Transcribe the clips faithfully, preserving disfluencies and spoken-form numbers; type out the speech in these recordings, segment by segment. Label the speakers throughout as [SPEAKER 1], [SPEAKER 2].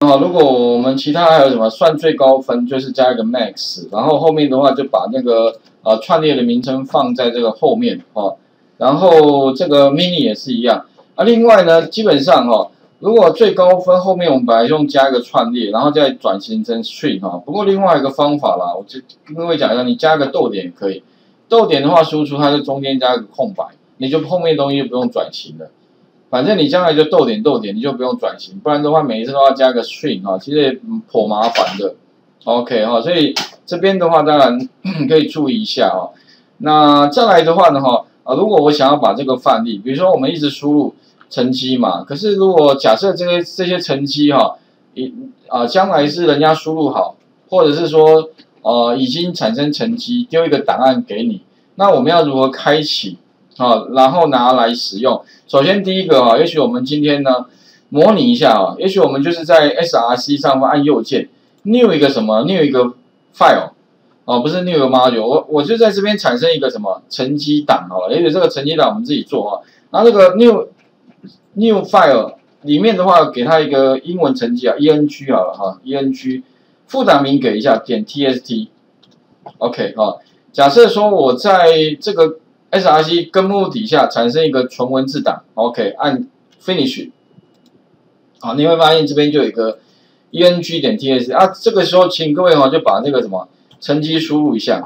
[SPEAKER 1] 哈，如果我们其他还有什么算最高分，就是加一个 max， 然后后面的话就把那个呃串列的名称放在这个后面哈，然后这个 mini 也是一样啊。另外呢，基本上哈，如果最高分后面我们本来用加一个串列，然后再转型成 string 哈。不过另外一个方法啦，我就跟各位讲一下，你加个逗点也可以。逗点的话，输出它就中间加一个空白，你就后面的东西就不用转型了。反正你将来就逗点逗点，你就不用转型，不然的话每一次都要加个 string 哈，其实也颇麻烦的。OK 哈，所以这边的话当然可以注意一下哈。那再来的话呢哈，啊如果我想要把这个范例，比如说我们一直输入成绩嘛，可是如果假设这些这些成绩哈，一啊将来是人家输入好，或者是说呃已经产生成绩，丢一个档案给你，那我们要如何开启？啊，然后拿来使用。首先第一个啊，也许我们今天呢模拟一下啊，也许我们就是在 S R C 上方按右键 ，new 一个什么 ，new 一个 file， 哦，不是 new 一个 module， 我我就在这边产生一个什么成绩档好了，也许这个成绩档我们自己做啊。然后这个 new new file 里面的话，给它一个英文成绩啊 ，eng 好了哈 ，eng 副档名给一下，点 tst，OK 哈。假设说我在这个S R C 根目底下产生一个纯文字档 ，OK， 按 Finish， 好，你会发现这边就有一个 eng 点 ts 啊，这个时候请各位哈就把这个什么成绩输入一下，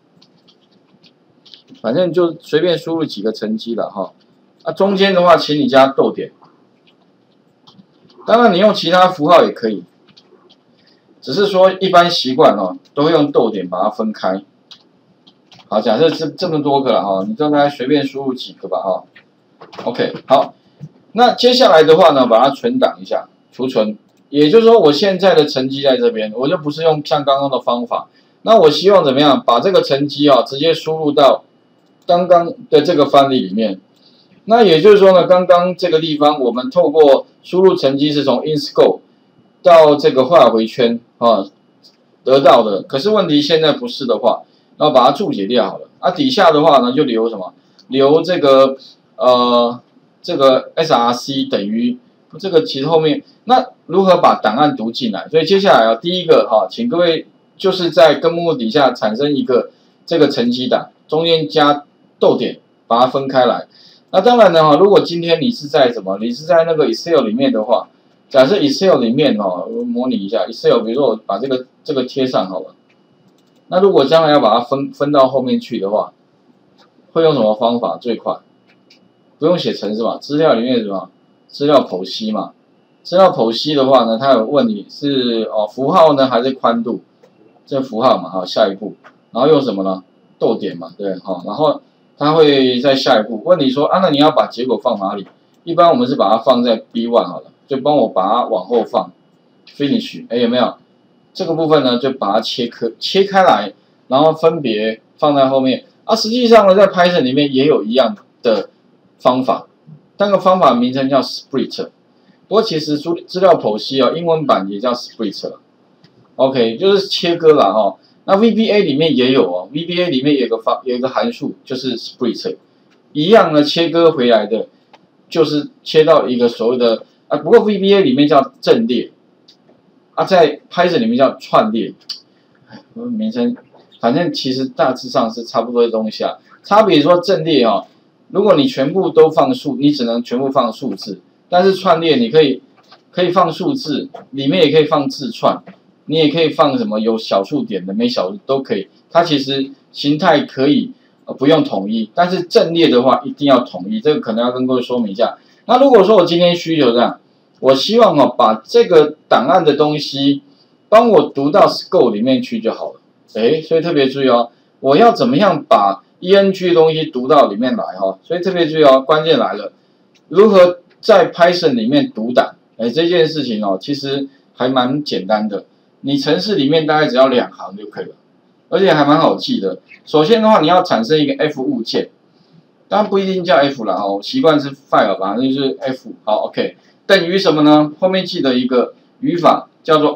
[SPEAKER 1] 反正就随便输入几个成绩了哈，啊中间的话请你加逗点，当然你用其他符号也可以，只是说一般习惯哦都会用逗点把它分开。好，假设这这么多个了哈，你大概随便输入几个吧哈。OK， 好，那接下来的话呢，把它存档一下，储存。也就是说，我现在的成绩在这边，我就不是用像刚刚的方法。那我希望怎么样，把这个成绩啊直接输入到刚刚的这个范例里面。那也就是说呢，刚刚这个地方我们透过输入成绩是从 InScope 到这个画回圈啊得到的。可是问题现在不是的话。然后把它注解掉好了，啊，底下的话呢就留什么？留这个呃这个 S R C 等于这个其实后面那如何把档案读进来？所以接下来啊，第一个哈、啊，请各位就是在根目底下产生一个这个成绩档，中间加逗点，把它分开来。那当然呢哈，如果今天你是在什么？你是在那个 Excel 里面的话，假设 Excel 里面哈、啊，我模拟一下 Excel， 比如说我把这个这个贴上好了。那如果将来要把它分分到后面去的话，会用什么方法最快？不用写程式嘛，资料里面什么？资料剖析嘛。资料剖析的话呢，它有问你是哦符号呢还是宽度？这符号嘛，好，下一步，然后用什么呢？逗点嘛，对，好，然后它会在下一步问你说啊，那你要把结果放哪里？一般我们是把它放在 B 一 好了，就帮我把它往后放 ，finish， 哎有没有？这个部分呢，就把它切开切开来，然后分别放在后面。啊，实际上呢，在 Python 里面也有一样的方法，那个方法名称叫 Split。不过其实资资料剖析啊，英文版也叫 Split。OK， 就是切割了哈、哦。那 V B A 里面也有哦 ，V B A 里面有个方有一个函数就是 Split， 一样呢切割回来的，就是切到一个所谓的啊，不过 V B A 里面叫阵列。啊，在 Python 里面叫串列，名称，反正其实大致上是差不多的东西啊。差别说阵列哦，如果你全部都放数，你只能全部放数字；但是串列你可以可以放数字，里面也可以放字串，你也可以放什么有小数点的、没小数都可以。它其实形态可以呃不用统一，但是阵列的话一定要统一，这个可能要跟各位说明一下。那如果说我今天需求这样。我希望哦，把这个档案的东西帮我读到 scope 里面去就好了。哎，所以特别注意哦，我要怎么样把 eng 的东西读到里面来哈、哦？所以特别注意哦，关键来了，如何在 Python 里面读档？哎，这件事情哦，其实还蛮简单的。你程式里面大概只要两行就可以了，而且还蛮好记的。首先的话，你要产生一个 F 物件，当然不一定叫 F 啦哦，习惯是 file 吧，那就是 F。好 ，OK。等于什么呢？后面记得一个语法叫做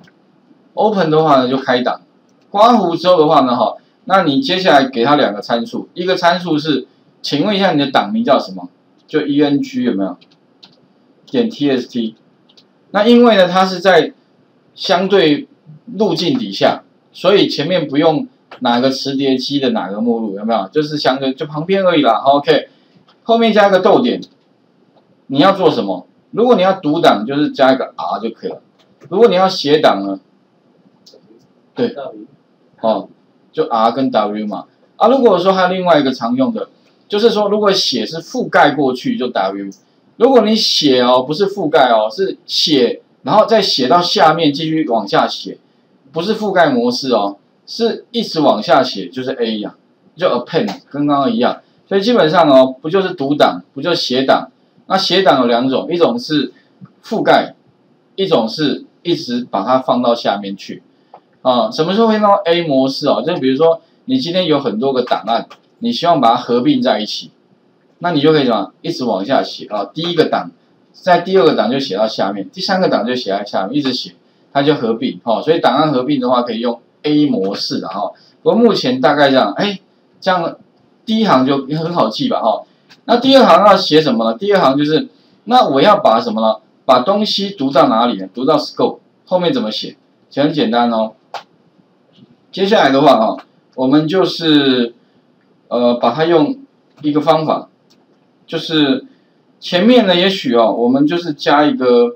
[SPEAKER 1] open，open 的话呢就开档，刮胡之后的话呢，哈，那你接下来给它两个参数，一个参数是，请问一下你的档名叫什么？就 eng 有没有？点 tst， 那因为呢，它是在相对路径底下，所以前面不用哪个磁碟机的哪个目录，有没有？就是相对就旁边而已啦。OK， 后面加一个逗点，你要做什么？如果你要读档，就是加一个 R 就可以了。如果你要写档呢，对，哦，就 R 跟 W 嘛。啊，如果说还有另外一个常用的，就是说如果写是覆盖过去就 W。如果你写哦，不是覆盖哦，是写，然后再写到下面继续往下写，不是覆盖模式哦，是一直往下写，就是 A 呀、啊，就 append 跟刚刚一样。所以基本上哦，不就是读档，不就写档？那写档有两种，一种是覆盖，一种是一直把它放到下面去。啊，什么时候会用到 A 模式哦？就比如说你今天有很多个档案，你希望把它合并在一起。那你就可以什么，一直往下写啊，第一个档，在第二个档就写到下面，第三个档就写在下面，一直写，它就合并哦。所以档案合并的话，可以用 A 模式的哈。不过目前大概这样，哎，这样第一行就很好记吧哈。那第二行要写什么呢？第二行就是，那我要把什么呢？把东西读到哪里呢？读到 scope 后面怎么写？其实很简单哦。接下来的话哈，我们就是呃把它用一个方法。就是前面呢，也许哦，我们就是加一个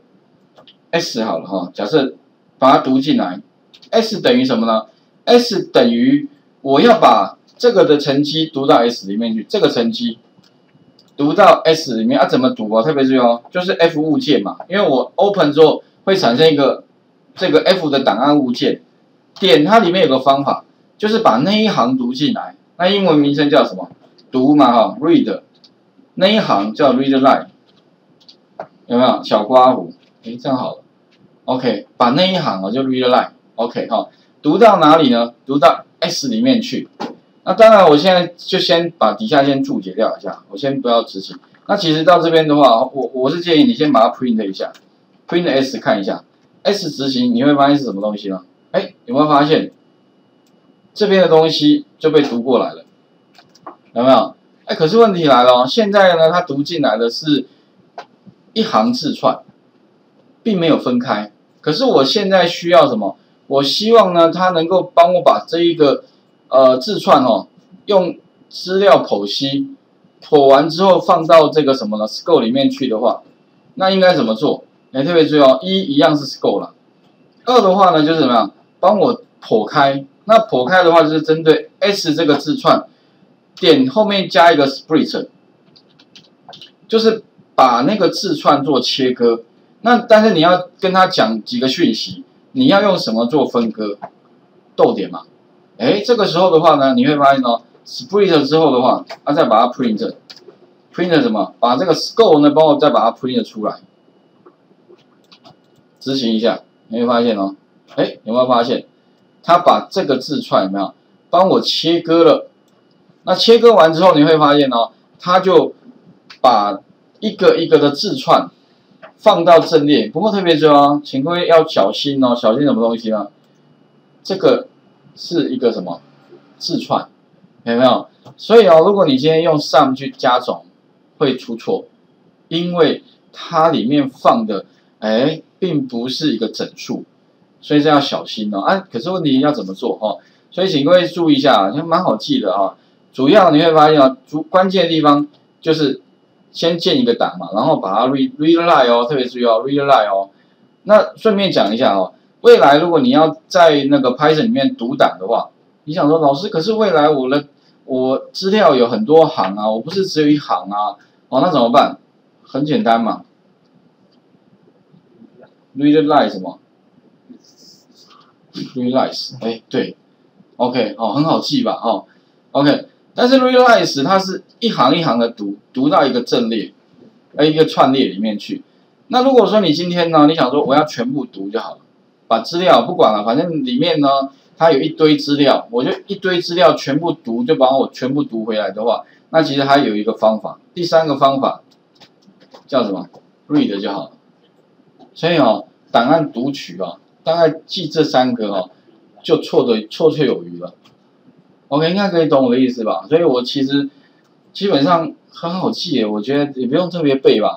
[SPEAKER 1] s 好了哈。假设把它读进来 ，s 等于什么呢 ？s 等于我要把这个的乘积读到 s 里面去，这个乘积读到 s 里面啊，怎么读啊？特别注意哦，就是 f 物件嘛，因为我 open 之后会产生一个这个 f 的档案物件，点它里面有个方法，就是把那一行读进来。那英文名称叫什么？读嘛哈 ，read。那一行叫 read line， 有没有小刮胡？诶，这样好了。OK， 把那一行哦就 read line。OK 哈、哦，读到哪里呢？读到 S 里面去。那当然，我现在就先把底下先注解掉一下，我先不要执行。那其实到这边的话，我我是建议你先把它 print 一下 ，print S 看一下 ，S 执行你会发现是什么东西呢？哎，有没有发现这边的东西就被读过来了？有没有？哎，可是问题来了哦，现在呢，它读进来的是一行字串，并没有分开。可是我现在需要什么？我希望呢，它能够帮我把这一个呃字串哦，用资料剖析，剖完之后放到这个什么呢 ？scope 里面去的话，那应该怎么做？哎，特别注意哦，一一样是 scope 了，二的话呢就是怎么样？帮我剖开。那剖开的话就是针对 S 这个字串。点后面加一个 split， 就是把那个字串做切割。那但是你要跟他讲几个讯息，你要用什么做分割？逗点嘛。哎，这个时候的话呢，你会发现哦 ，split 之后的话，啊再把它 print，print 什么？把这个 scope 呢，帮我再把它 print 出来。执行一下，你会发现哦，哎，有没有发现？他把这个字串有没有帮我切割了？那切割完之后，你会发现哦，它就把一个一个的字串放到阵列。不过特别注意哦，请各位要小心哦，小心什么东西呢？这个是一个什么字串，有没有？所以哦，如果你今天用 sum 去加总，会出错，因为它里面放的哎，并不是一个整数，所以这要小心哦。啊，可是问题要怎么做哦？所以请各位注意一下，就蛮好记的啊。主要你会发现啊，主关键的地方就是先建一个档嘛，然后把它 read read line 哦，特别注意哦 read line 哦。那顺便讲一下哦，未来如果你要在那个 Python 里面读档的话，你想说老师，可是未来我的我资料有很多行啊，我不是只有一行啊，哦，那怎么办？很简单嘛 ，read line 什么 ？read lines， 哎，对 ，OK， 哦，很好记吧？哦 ，OK。但是 realize 它是一行一行的读，读到一个阵列，呃一个串列里面去。那如果说你今天呢，你想说我要全部读就好了，把资料不管了，反正里面呢它有一堆资料，我就一堆资料全部读，就把我全部读回来的话，那其实还有一个方法，第三个方法叫什么 ？read 就好了。所以哦，档案读取啊，大概记这三个哦，就错的绰绰有余了。OK， 应该可以懂我的意思吧？所以我其实基本上很好记耶，我觉得也不用特别背吧。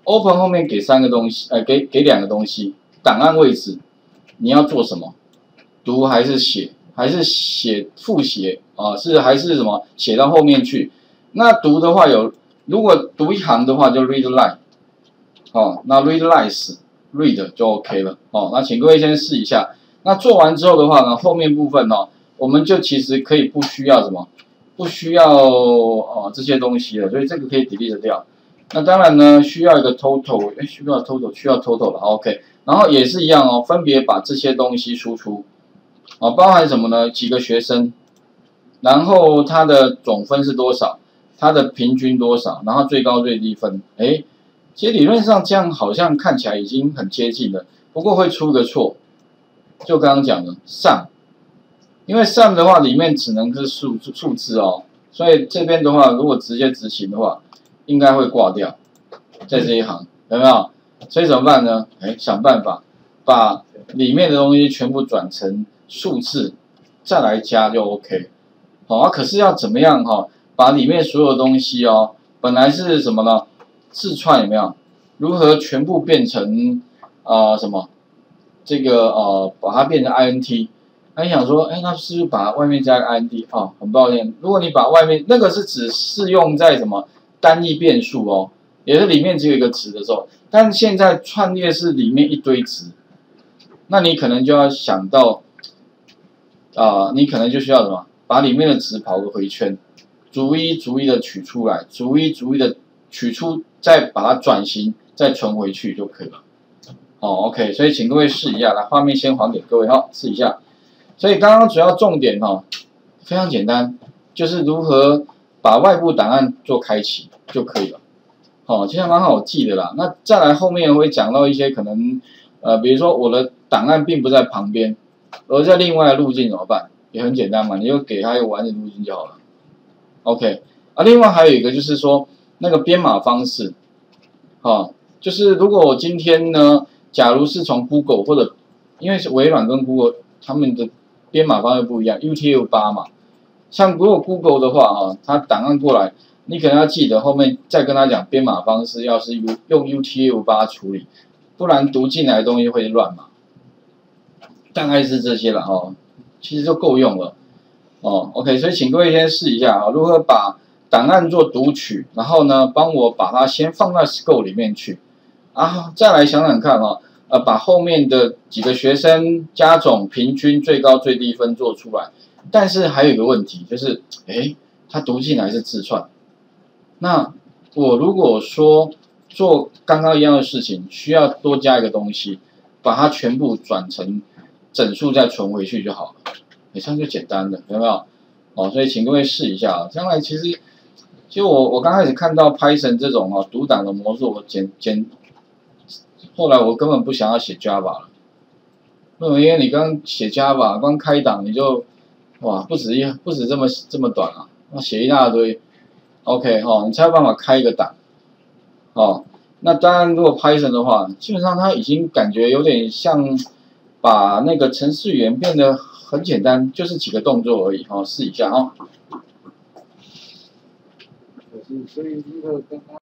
[SPEAKER 1] open 后面给三个东西，呃，给给两个东西，档案位置，你要做什么？读还是写？还是写复写啊？是还是什么？写到后面去？那读的话有，如果读一行的话就 read line， 哦，那 read lines read 就 OK 了，哦，那请各位先试一下。那做完之后的话呢，后面部分哦，我们就其实可以不需要什么，不需要哦这些东西了，所以这个可以 delete 掉。那当然呢，需要一个 total， 哎，需要 total， 需要 total 了 ，OK。然后也是一样哦，分别把这些东西输出，哦，包含什么呢？几个学生，然后他的总分是多少，他的平均多少，然后最高最低分，哎，其实理论上这样好像看起来已经很接近了，不过会出个错，就刚刚讲的 sum， 因为 sum 的话里面只能是数数字哦，所以这边的话如果直接执行的话，应该会挂掉，在这一行有没有？所以怎么办呢？哎，想办法把里面的东西全部转成数字，再来加就 OK。好、啊，可是要怎么样哈、哦？把里面所有东西哦，本来是什么呢？字串有没有？如何全部变成啊、呃、什么？这个呃，把它变成 int。那你想说，哎，那是不是把外面加个 int？ 哦，很抱歉，如果你把外面那个是只适用在什么单一变数哦，也是里面只有一个值的时候，但现在串列是里面一堆值，那你可能就要想到啊、呃，你可能就需要什么？把里面的值跑个回圈，逐一逐一的取出来，逐一逐一的取出，再把它转型，再存回去就可以了。哦 ，OK， 所以请各位试一下，来，画面先还给各位哈，试一下。所以刚刚主要重点哈、哦，非常简单，就是如何把外部档案做开启就可以了。哦，其实蛮好记的啦。那再来后面会讲到一些可能，呃，比如说我的档案并不在旁边，而在另外的路径怎么办？也很简单嘛，你就给它一个完整路径就好了。OK， 啊，另外还有一个就是说那个编码方式，哦，就是如果我今天呢，假如是从 Google 或者因为是微软跟 Google 他们的编码方式不一样 ，U T F 八 嘛，像如果 Google 的话啊，它档案过来，你可能要记得后面再跟他讲编码方式，要是用 U T F 八 处理，不然读进来的东西会乱嘛。大概是这些了哦。其实就够用了，哦 ，OK， 所以请各位先试一下啊，如何把档案做读取，然后呢，帮我把它先放到 scope 里面去，啊，再来想想看啊，呃，把后面的几个学生加总、平均、最高、最低分做出来，但是还有一个问题就是，哎，它读进来是字串，那我如果说做刚刚一样的事情，需要多加一个东西，把它全部转成整数再存回去就好了，也这样就简单了，有没有？哦，所以请各位试一下啊。将来其实，其实我我刚开始看到 Python 这种哦读档的模式，我简简，后来我根本不想要写 Java 了，因为你刚写 Java 光开档你就哇不止一不止这么这么短啊，要写一大堆 ，OK 哈、哦，你才有办法开一个档，哦。那当然，如果 Python 的话，基本上它已经感觉有点像把那个程式语言变得很简单，就是几个动作而已。哦，试一下哦。
[SPEAKER 2] 所以这个刚刚。